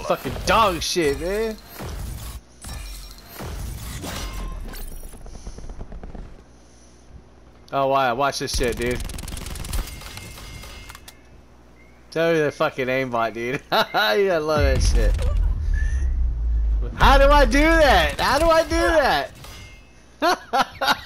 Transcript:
fucking dog shit, man. Oh wow, watch this shit, dude. Tell me the fucking aimbot, dude. You gotta love that shit. How do I do that? How do I do that?